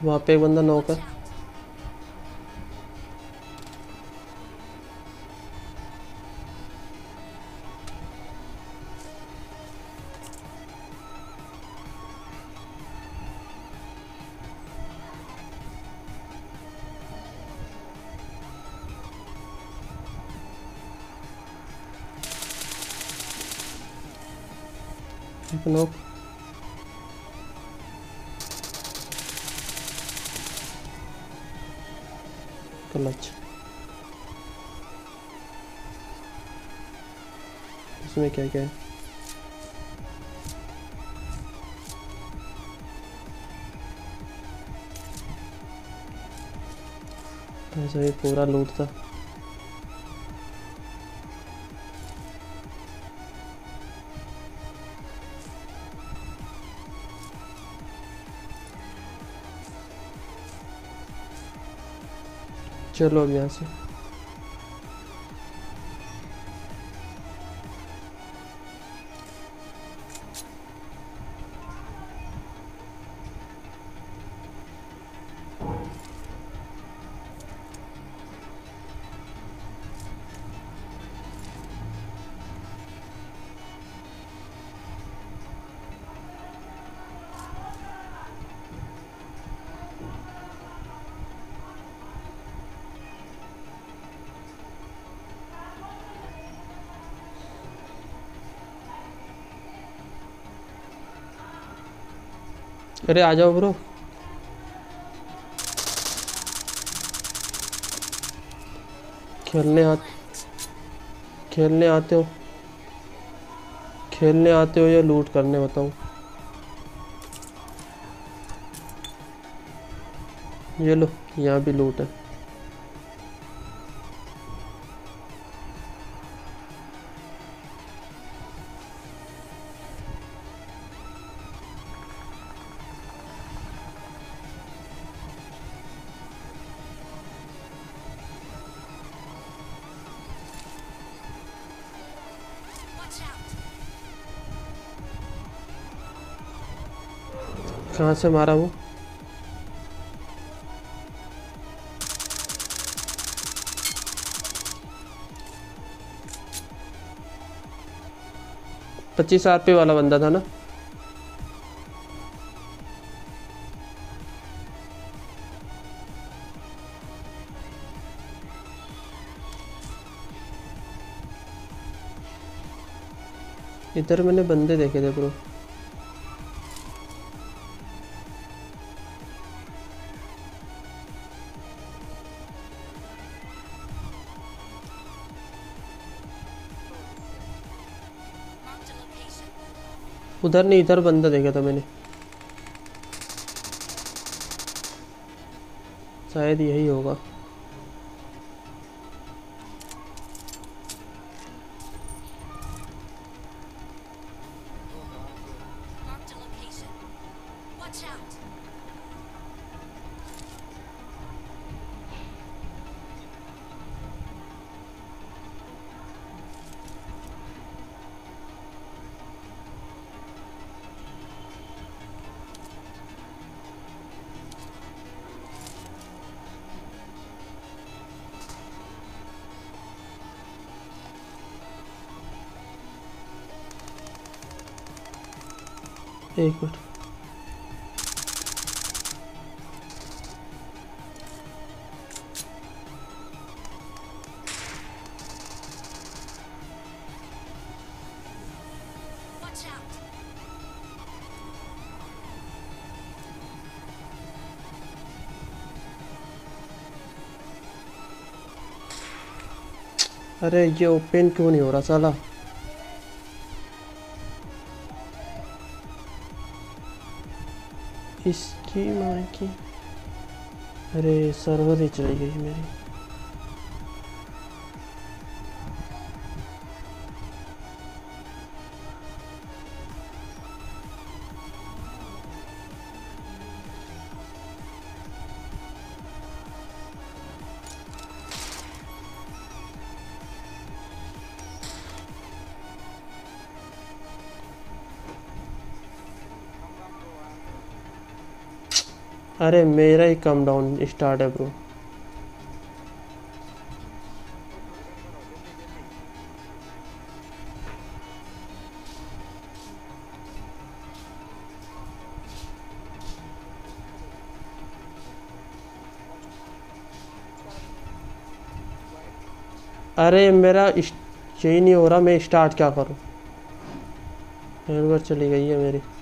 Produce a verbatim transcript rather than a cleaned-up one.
वहाँ पे एक बंदा नॉक है। एक नॉक। क्लच। इसमें क्या क्या है? ऐसा ही पूरा लूट था। चलो अब यहाँ से। अरे आ जाओ ब्रो। खेलने आ खेलने आते हो खेलने आते हो या लूट करने बताओ। ये लो, यहाँ भी लूट है। कहाँ से मारा वो? पच्चीस आर पी वाला बंदा था ना? इधर मैंने बंदे देखे थे ब्रो। उधर नहीं, इधर बंदा देखा था मैंने। शायद यही होगा। एक मिनट। अरे ये ओपन क्यों नहीं हो रहा साला? इसकी माँ की। अरे सर्वर ही चली गई मेरी। अरे मेरा ही कम डाउन स्टार्ट है ब्रो। अरे मेरा इस- यही नहीं हो रहा, मैं स्टार्ट क्या करूं। एक बार चली गई है मेरी।